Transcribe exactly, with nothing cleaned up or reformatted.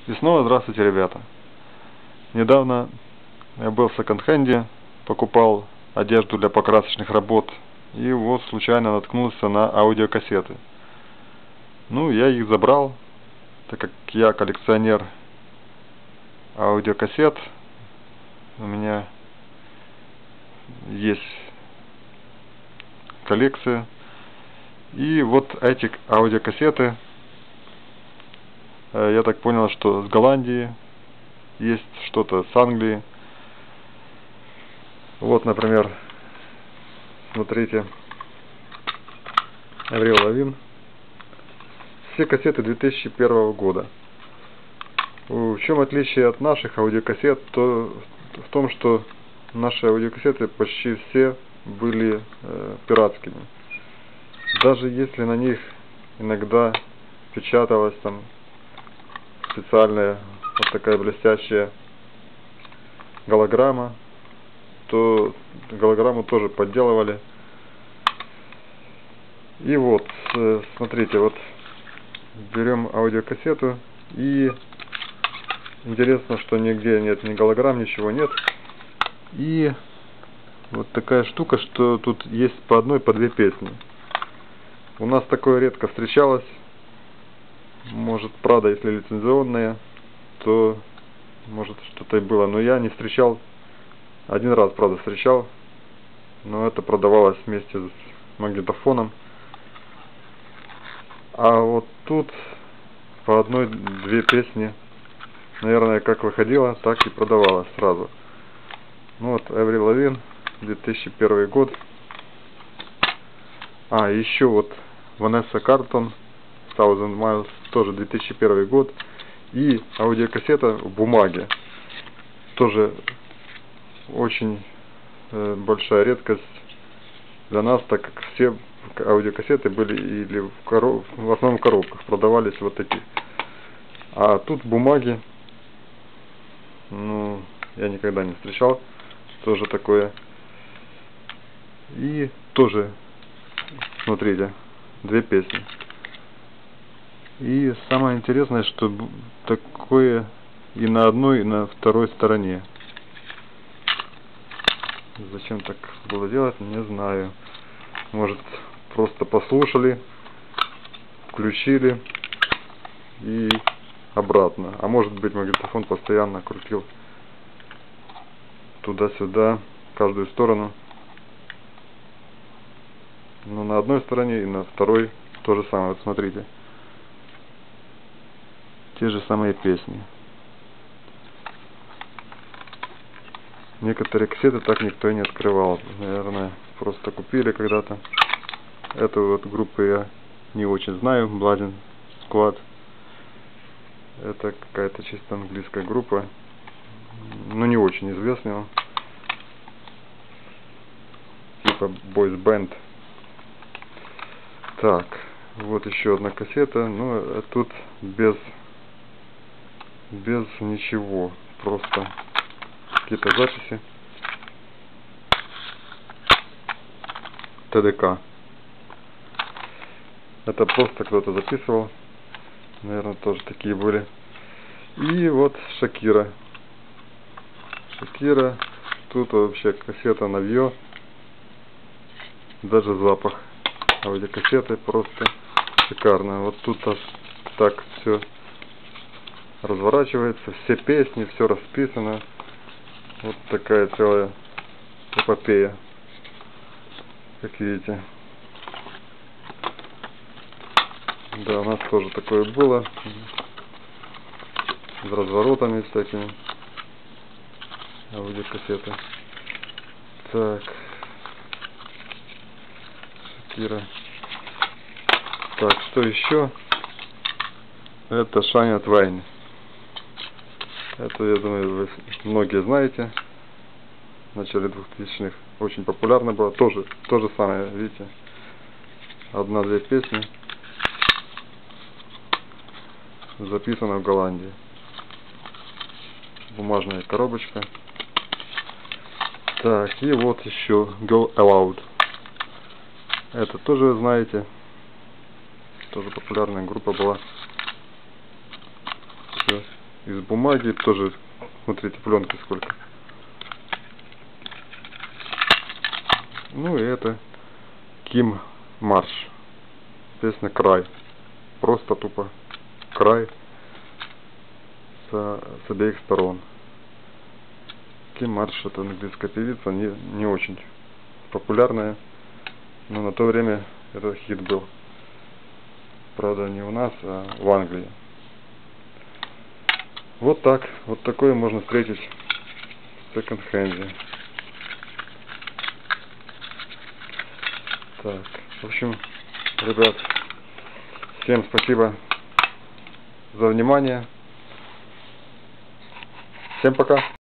И снова здравствуйте, ребята. Недавно я был в секонд-хенде, покупал одежду для покрасочных работ, и вот случайно наткнулся на аудиокассеты. Ну, я их забрал, так как я коллекционер аудиокассет. У меня есть коллекция. И вот эти аудиокассеты, я так понял, что с Голландии, есть что-то с Англии. Вот, например, смотрите, Аврил Лавин. Все кассеты две тысячи первого года. В чем отличие от наших аудиокассет? То в том, что наши аудиокассеты почти все были э, пиратскими. Даже если на них иногда печаталась там специальная вот такая блестящая голограмма, то голограмму тоже подделывали. И вот, э, смотрите, вот берем аудиокассету, и интересно, что нигде нет ни голограмм, ничего нет. И вот такая штука, что тут есть по одной, по две песни. У нас такое редко встречалось. Может, правда, если лицензионная, то может что-то и было. Но я не встречал. Один раз, правда, встречал. Но это продавалось вместе с магнитофоном. А вот тут по одной-две песни, наверное, как выходило, так и продавалось сразу. Ну вот, Аврил Лавин, две тысячи первый год. А, еще вот Ванесса Картон, Thousand Miles, тоже две тысячи первый год. И аудиокассета в бумаге. Тоже очень э, большая редкость для нас, так как все аудиокассеты были или в, коров... в основном в коробках, продавались вот такие. А тут бумаги, ну, я никогда не встречал, тоже такое. И тоже, смотрите, две песни. И самое интересное, что такое и на одной, и на второй стороне. Зачем так было делать, не знаю. Может, просто послушали, включили и обратно. А может быть, магнитофон постоянно крутил туда-сюда, в каждую сторону. Но на одной стороне и на второй то же самое. Вот смотрите. Те же самые песни. Некоторые кассеты так никто и не открывал. Наверное, просто купили когда-то. Эту вот группу я не очень знаю. Blood Squad. Это какая-то чисто английская группа. Но не очень известная. Типа Boys Band. Так, вот еще одна кассета. Ну, тут без... без ничего. Просто какие-то записи. ТДК. Это просто кто-то записывал. Наверное, тоже такие были. И вот Шакира. Шакира. Тут вообще кассета новье. Даже запах аудиокассеты просто шикарно. Вот тут так все разворачивается. Все песни, все расписано. Вот такая целая эпопея. Как видите. Да, у нас тоже такое было. С разворотами всякими. Аудиокассеты. Так. Шакира. Так, что еще? Это Шания Твайн. Это, я думаю, вы многие знаете. В начале двухтысячных очень популярно было. Тоже, то же самое, видите. Одна-две песни. Записано в Голландии. Бумажная коробочка. Так, и вот еще Go Aloud. Это тоже знаете. Тоже популярная группа была. Все. из бумаги, тоже, смотрите, пленки сколько. Ну и это Ким Марш. Песня «Край». Просто тупо край с, с обеих сторон. Ким Марш — это английская певица, не, не очень популярная, но на то время это хит был. Правда, не у нас, а в Англии. Вот так, вот такое можно встретить в секонд-хенде. Так, в общем, ребят, всем спасибо за внимание. Всем пока.